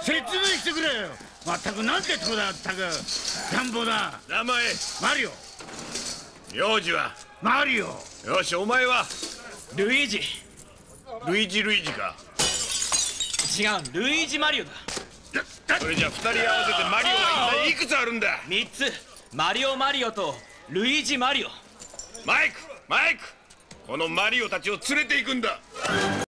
説明してくれよ。まったくなんてとこだ。ったく乱暴だ。 名前マリオ。 名字はマリオ。 よし、お前はルイージ。 ルイージか。 違う、ルイージマリオだ。 それじゃ2人合わせてマリオは一体いくつあるんだ。 3つ。マリオとルイージマリオ。 マイク、このマリオたちを連れて行くんだ。